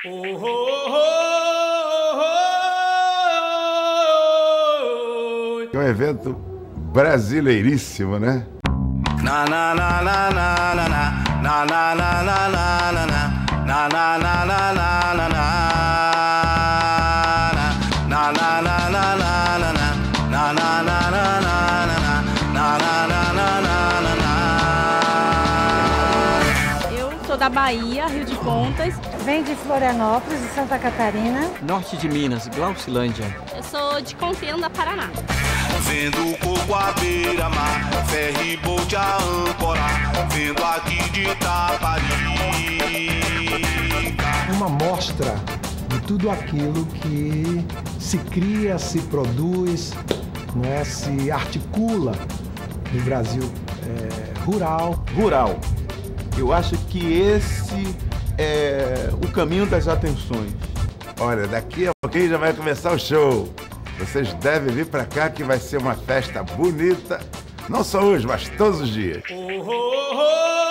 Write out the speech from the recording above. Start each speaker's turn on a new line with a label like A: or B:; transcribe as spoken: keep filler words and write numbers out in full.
A: É um evento brasileiríssimo, né? Na na na na na na na na na na na na na na na na na na na
B: da Bahia, Rio de Contas.
C: Vem de Florianópolis, de Santa Catarina.
D: Norte de Minas, Glaucilândia.
B: Eu sou de Contenda, Paraná.
A: Vendo coco à beira-mar, ferry boat a ancorar, vendo aqui de Itaparica.
E: Uma mostra de tudo aquilo que se cria, se produz, né, se articula no Brasil é, rural.
F: Rural. Eu acho que esse é o caminho das atenções.
A: Olha, daqui a pouquinho já vai começar o show. Vocês devem vir pra cá que vai ser uma festa bonita, não só hoje, mas todos os dias. Oh, oh, oh.